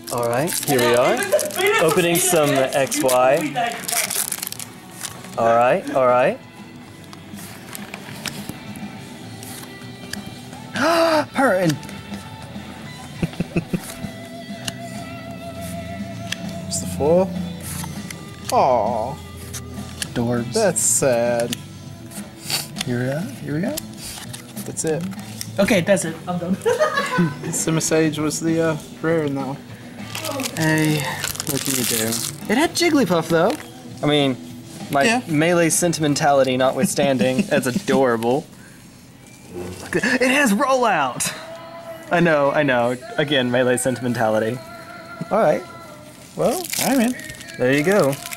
Alright, here we are. Opening some XY. Alright, alright. Purring! It's the full. Aww. Dorbs. That's sad. Here we are, here we go. That's it. Okay, that's it. I'm done. Simisage was the rare in that one. Hey, what can you do? It had Jigglypuff though. I mean, my melee sentimentality notwithstanding, that's adorable. It has rollout! I know. Again, melee sentimentality. Alright. Well, Alright, man. There you go.